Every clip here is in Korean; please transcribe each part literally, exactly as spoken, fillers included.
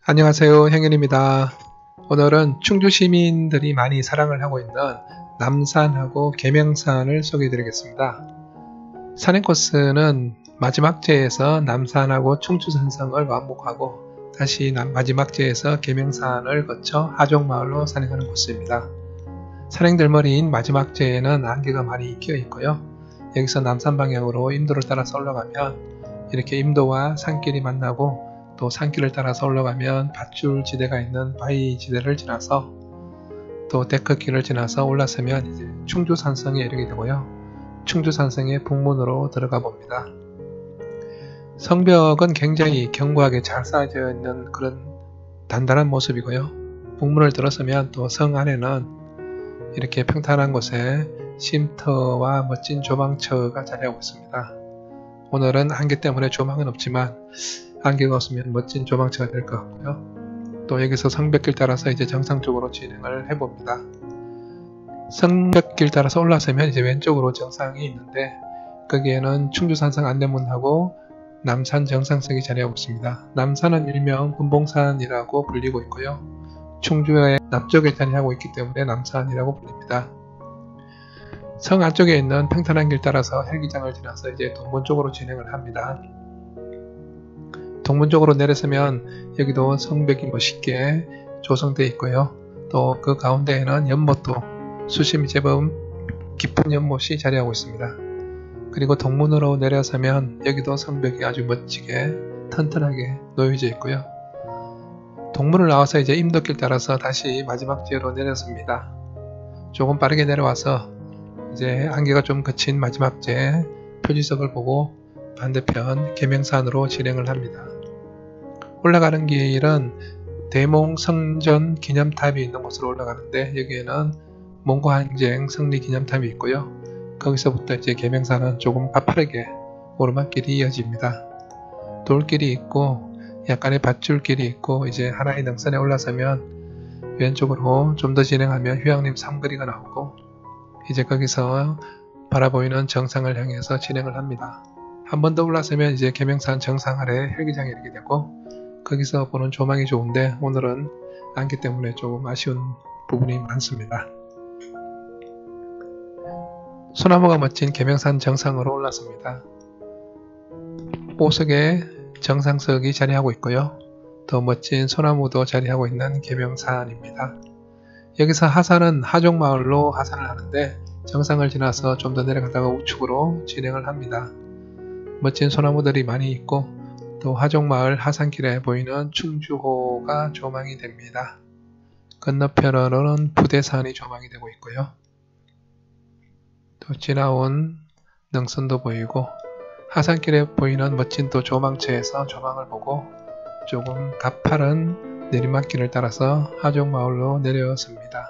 안녕하세요, 행윤입니다. 오늘은 충주 시민들이 많이 사랑을 하고 있는 남산하고 계명산을 소개해 드리겠습니다. 산행 코스는 마지막 제에서 남산하고 충주산성을 왕복하고 다시 마지막 제에서 계명산을 거쳐 하종마을로 산행하는 코스입니다. 산행 들머리인 마지막 제에는 안개가 많이 끼어 있고요. 여기서 남산 방향으로 임도를 따라서 올라가면 이렇게 임도와 산길이 만나고 또 산길을 따라서 올라가면 밧줄 지대가 있는 바위 지대를 지나서 또 데크길을 지나서 올라서면 이제 충주산성에 이르게 되고요. 충주산성의 북문으로 들어가 봅니다. 성벽은 굉장히 견고하게 잘 쌓여져 있는 그런 단단한 모습이고요. 북문을 들어서면 또 성 안에는 이렇게 평탄한 곳에 쉼터와 멋진 조망처가 자리하고 있습니다. 오늘은 안개 때문에 조망은 없지만 안개가 없으면 멋진 조망처가 될 것 같고요. 또 여기서 성벽길 따라서 이제 정상 쪽으로 진행을 해봅니다. 성벽길 따라서 올라서면 이제 왼쪽으로 정상이 있는데 거기에는 충주산성 안내문하고 남산 정상석이 자리하고 있습니다. 남산은 일명 금봉산이라고 불리고 있고요. 충주의 남쪽에 자리하고 있기 때문에 남산이라고 불립니다. 성 안쪽에 있는 평탄한 길 따라서 헬기장을 지나서 이제 동문 쪽으로 진행을 합니다. 동문 쪽으로 내려서면 여기도 성벽이 멋있게 조성되어 있고요. 또 그 가운데에는 연못도 수심이 제법 깊은 연못이 자리하고 있습니다. 그리고 동문으로 내려서면 여기도 성벽이 아주 멋지게 튼튼하게 놓여져 있고요. 동문을 나와서 이제 임도길 따라서 다시 마지막 지역으로 내려섭니다. 조금 빠르게 내려와서 이제 안개가 좀 그친 마지막 제 표지석을 보고 반대편 계명산으로 진행을 합니다. 올라가는 길은 대몽 성전 기념탑이 있는 곳으로 올라가는데 여기에는 몽고 항쟁 승리 기념탑이 있고요. 거기서부터 이제 계명산은 조금 가파르게 오르막길이 이어집니다. 돌길이 있고 약간의 밧줄길이 있고 이제 하나의 능선에 올라서면 왼쪽으로 좀 더 진행하면 휴양림 삼거리가 나오고 이제 거기서 바라보이는 정상을 향해서 진행을 합니다. 한 번 더 올라서면 이제 계명산 정상 아래 헬기장에 이르게 되고 거기서 보는 조망이 좋은데 오늘은 안개 때문에 조금 아쉬운 부분이 많습니다. 소나무가 멋진 계명산 정상으로 올랐습니다. 보석에 정상석이 자리하고 있고요. 더 멋진 소나무도 자리하고 있는 계명산입니다. 여기서 하산은 하종마을로 하산을 하는데 정상을 지나서 좀 더 내려가다가 우측으로 진행을 합니다. 멋진 소나무들이 많이 있고 또 하종마을 하산길에 보이는 충주호가 조망이 됩니다. 건너편으로는 부대산이 조망이 되고 있고요. 또 지나온 능선도 보이고 하산길에 보이는 멋진 또 조망처에서 조망을 보고 조금 가파른 내리막길을 따라서 하종마을로 내려섭니다.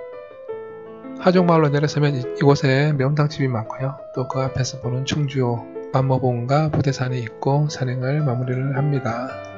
하종마을로 내려서면 이곳에 명당집이 많고요. 또 그 앞에서 보는 충주호 만모봉과 부대산이 있고 산행을 마무리를 합니다.